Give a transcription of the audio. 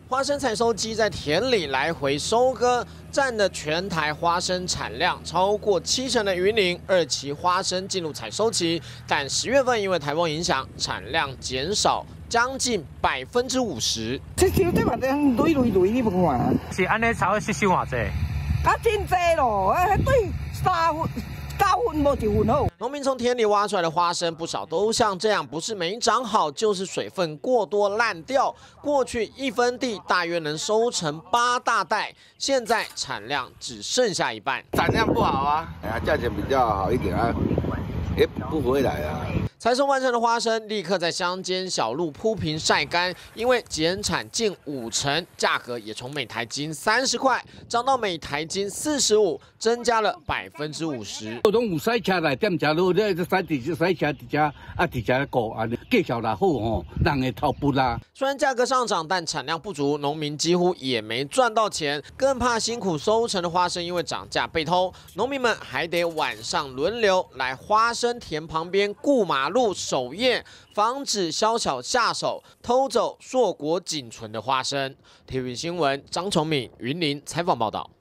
花生采收机在田里来回收割，占的全台花生产量超过70%的云林2期花生进入采收期，但10月份因为台风影响，产量减少将近50%。 这收这嘛累累，你无看？ 是安尼才会吸收偌济？ 啊，真济咯，对3分。9分无1分好。 农民从田里挖出来的花生，不少都像这样，不是没长好，就是水分过多烂掉。过去1分地大约能收成8大袋，现在产量只剩下一半。 产量不好啊，价钱比较好一点啊，也不回来啊。 采收完成的花生立刻在乡间小路铺平晒干，因为减产近50%，价格也从每台斤30块涨到每台斤45，增加了50%。 拢有洗车来点食咯，这洗车伫遮啊，伫遮顾啊，计效来好吼，人会头不啦。 虽然价格上涨，但产量不足，农民几乎也没赚到钱，更怕辛苦收成的花生因为涨价被偷，农民们还得晚上轮流来花生田旁边顾马路守夜，防止宵小下手偷走硕果仅存的花生。TVB 新闻张崇敏云林采访报道。